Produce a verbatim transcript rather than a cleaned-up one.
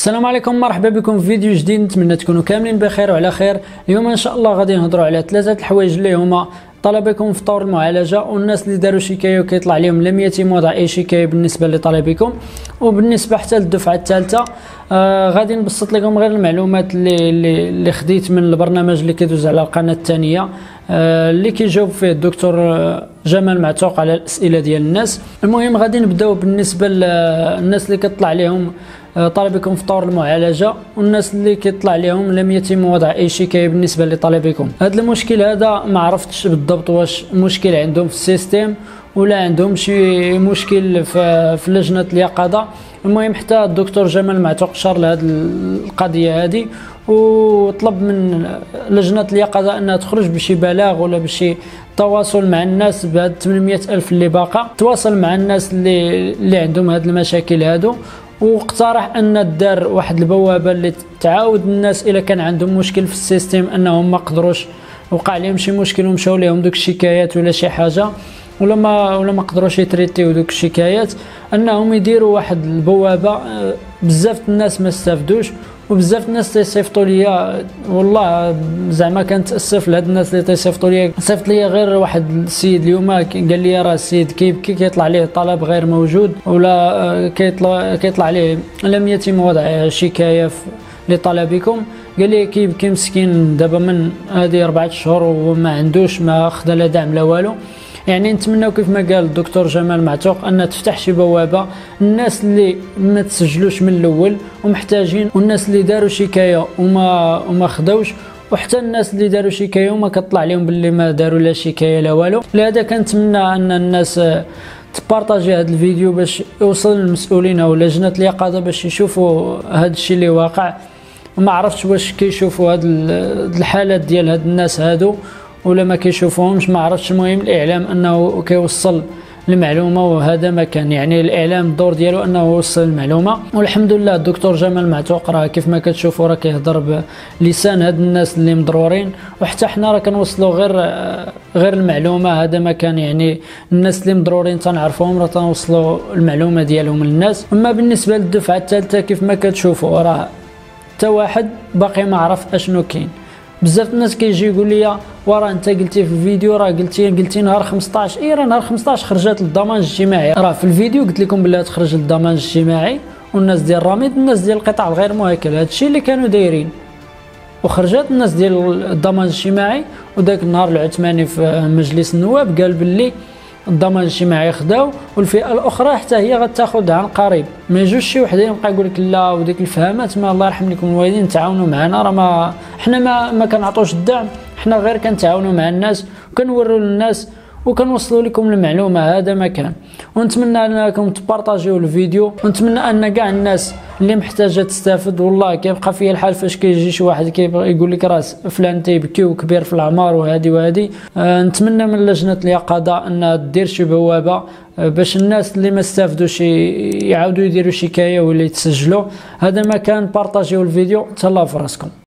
السلام عليكم، مرحبا بكم في فيديو جديد. نتمنى تكونوا كاملين بخير وعلى خير. اليوم ان شاء الله غادي نهضروا على ثلاثه الحوايج اللي هما طلبكم في طور المعالجه، والناس اللي داروا شكايه وكيطلع لهم لم يتم وضع اي شكايه بالنسبه لطلبكم. وبالنسبه حتى للدفعه الثالثه آه غادي نبسط لكم غير المعلومات اللي اللي, اللي خديت من البرنامج اللي كيدوز على القناه الثانيه آه اللي كيجاوب فيه الدكتور جمال معتوق على الاسئله ديال الناس. المهم غادي نبداو بالنسبه للناس اللي كيطلع لهم طلبكم في طور المعالجه، والناس اللي كيطلع لهم لم يتم وضع اي شكايه بالنسبه لطلبكم. هذا المشكل هذا ما عرفتش بالضبط واش مشكل عندهم في السيستم ولا عندهم شي مشكل في, في لجنه اليقظه. المهم حتى الدكتور جمال معتوق شار لهذه القضيه هذه وطلب من لجنه اليقظه انها تخرج بشي بلاغ ولا بشي تواصل مع الناس بهاد ثمانمئة الف اللي باقا، تواصل مع الناس اللي اللي عندهم هاد المشاكل هادو، واقترح ان دار واحد البوابه اللي تعاود الناس الا كان عندهم مشكل في السيستم انهم ما قدروش وقع لهم شي مشكل ومشاو لهم دوك الشكايات ولا شي حاجه ولا ما ولا ما قدروش يتريتيو دوك الشكايات، انهم يديروا واحد البوابه. بزاف الناس ما استافدوش وبزاف الناس تيصيفطوا ليا، والله زعما كنتاسف لهاد الناس اللي تيصيفطوا ليا. صيفط ليا غير واحد السيد اليوم قال لي راه السيد كيبكي كيطلع ليه طلب غير موجود ولا كيطلع كيطلع ليه لم يتم وضع شكايه لطلبكم. قال لي كيبكي مسكين دابا من هذه أربعة شهور وما عندوش ما خدا لا دعم لا والو. يعني نتمناو كيف ما قال الدكتور جمال معتوق ان تفتح شي بوابه الناس اللي ما تسجلوش من الاول ومحتاجين، والناس اللي داروا شكايه وما وما خداوش، وحتى الناس اللي داروا شكايه وما كطلع لهم باللي ما داروا لا شكايه لا والو. لهذا كنتمنى ان الناس تبارطاجي هذا الفيديو باش يوصل للمسؤولين او لجنه اليقظه باش يشوفوا هذا الشيء اللي واقع. وما عرفتش واش كيشوفوا هذه الحالات ديال هاد الناس هادو ولا ما كيشوفوهمش، ما عرفتش. المهم الاعلام انه كيوصل المعلومه، وهذا ما كان يعني الاعلام الدور ديالو انه يوصل المعلومه. والحمد لله الدكتور جمال معتوق راه كيف ما كتشوفوا راه كيهضر بلسان هاد الناس اللي مضرورين، وحتى حنا راه كنوصلوا غير غير المعلومه. هذا ما كان يعني الناس اللي مضرورين تنعرفوهم راه تنوصلوا المعلومه ديالهم للناس. اما بالنسبه للدفعه الثالثه كيف ما كتشوفوا راه حتى واحد باقي ما عرف اشنو كاين. بزاف الناس كيجي يقول لي وراه انت قلتي في الفيديو راه قلتي قلتي نهار خمسطاش. اي راه نهار خمسطاش خرجت للضمان الاجتماعي، راه في الفيديو قلت لكم بلي تخرج للضمان الاجتماعي والناس ديال الرميد الناس ديال القطاع الغير مؤكد، هذا الشيء اللي كانوا دايرين. وخرجت الناس ديال الضمان الاجتماعي، وداك النهار العثماني في مجلس النواب قال باللي الضمان الاجتماعي خداو والفئه الاخرى حتى هي غتاخذ عن قريب. ما يجوش شي وحدين يبقى يقول لك لا وديك الفهامات ما الله يرحم لكم الوالدين تعاونوا معنا، راه ما حنا ما ما كنعطوش الدعم، حنا غير كنتعاونوا مع الناس وكنوروا للناس وكنوصلوا لكم المعلومه. هذا ما كان. ونتمنى انكم تبارطاجيو الفيديو، ونتمنى ان كاع الناس اللي محتاجه تستافد. والله كيبقى فيا الحال فاش كيجي شي واحد كيبغي يقول لك راس فلان تيبكي وكبير في العمر وهذه وهذه. آه نتمنى من لجنه اليقظه انها دير شي بوابه آه باش الناس اللي ما استافدوش يعاودوا يديروا شكايه ولا يتسجلوا. هذا ما كان. بارطاجيو الفيديو. تهلاو في راسكم.